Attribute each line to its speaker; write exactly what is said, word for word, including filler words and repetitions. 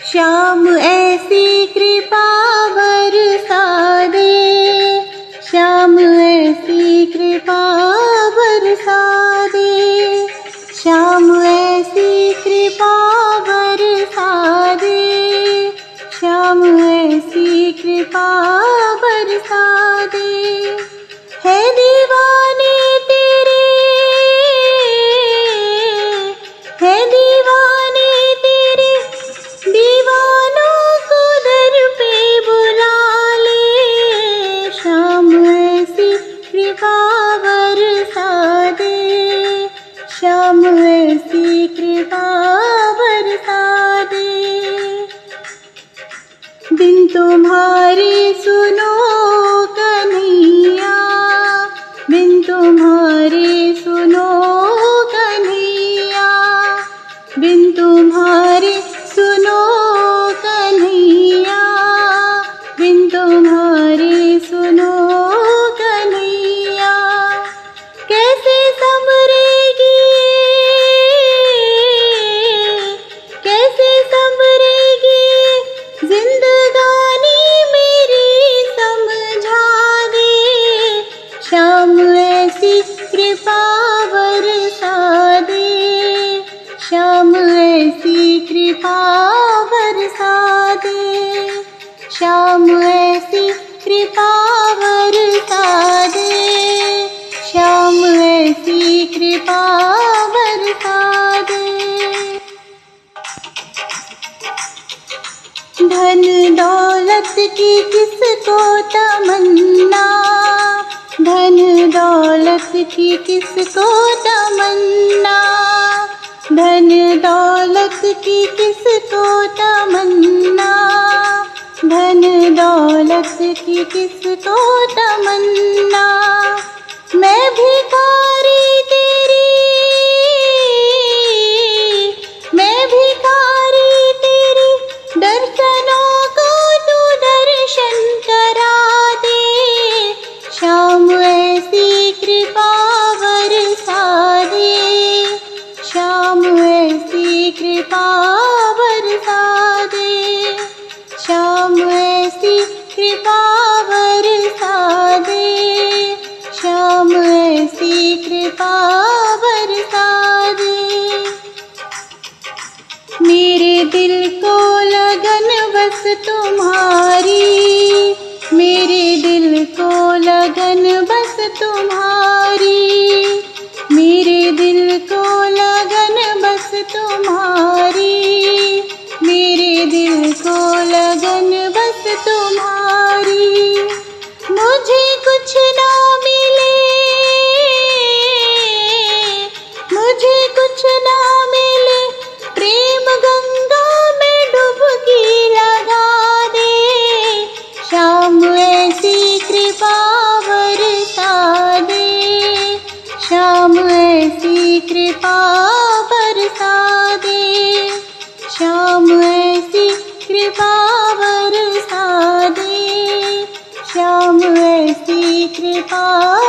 Speaker 1: श्याम ऐसी कृपा बरसा दे, श्याम ऐसी कृपा बरसा दे, श्याम ऐसी कृपा बरसा दे, श्याम ऐसी कृपा बरसा दे। है दीवाने तेरे, है दीवाने तेरे, दीवानों को दर पे बुला ले, श्याम ऐसी कृपा बरसा दे, श्याम ऐसी कृपा बरसा दे। बिन तुम्हारे सुनो कन्हैया, बिन तुम्हारे सुनो कन्हैया, बिन तुम्हारे सुनो कन्हैया, बिन तुम्हारे सुनो कन्हैया। कैसे संवरेगी, कैसे संवरेगी जिंदगानी मेरी समझा दे, श्याम ऐसी कृपा बरसा दे, श्याम ऐसी कृपा बरसा दे, श्याम ऐसी कृपा बरसा दे, श्याम ऐसी कृपा बरसा दे। धन दौलत की किसको तमन्ना, धन दौलत की किसको तमन्ना, धन दौलत की किसको तमन्ना, धन दौलत की किसको तमन्ना। मैं भिखारी तेरी, मैं भिखारी तेरी, दर्शनों को तू दर्शन करा दे, श्याम ऐसी कृपा बरसा दे, श्याम ऐसी कृपा बरसा दे, श्याम ऐसी कृपा बरसा दे, श्याम ऐसी कृपा बरसा दे। मेरे दिल को लगन बस तुम्हारी, मेरे दिल को लगन बस तुम्हारी, मेरे दिल को लगन बस तुम्हारी, मेरे दिल को लगन बस तुम्हारी। मुझे कुछ ना मिले, मुझे कुछ ना मिले, प्रेम गंगा में डुबकी लगा दे, श्याम ऐसी कृपा बरसा दे, श्याम ऐसी कृपा बरसा दे, श्याम ऐसी कृपा बरसा दे, श्याम ऐसी कृपा